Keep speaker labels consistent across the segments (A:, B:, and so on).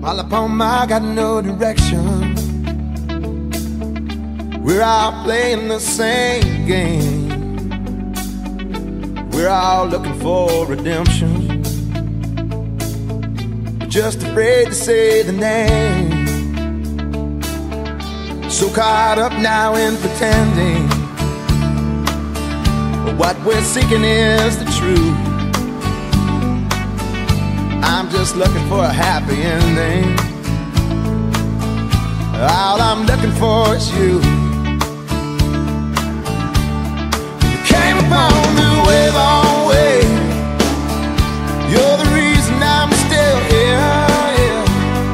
A: All upon my got no direction. We're all playing the same game. We're all looking for redemption, just afraid to say the name. So caught up now in pretending what we're seeking is the truth. I'm just looking for a happy ending. All I'm looking for is you. You came upon me wave on wave. You're the reason I'm still here, yeah.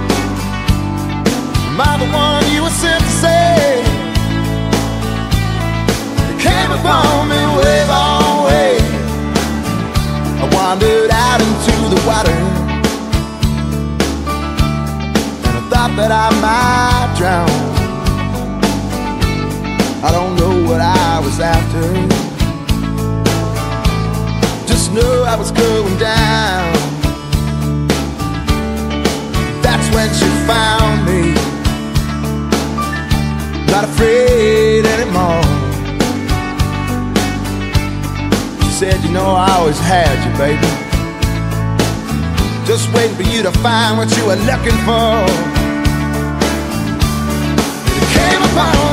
A: Am I the one you were sent to save? You came upon me wave on wave. I wandered out into the water, thought that I might drown. I don't know what I was after, just know I was going down. That's when she found me, not afraid anymore. She said, you know I always had you, baby, just waiting for you to find what you were looking for. It came upon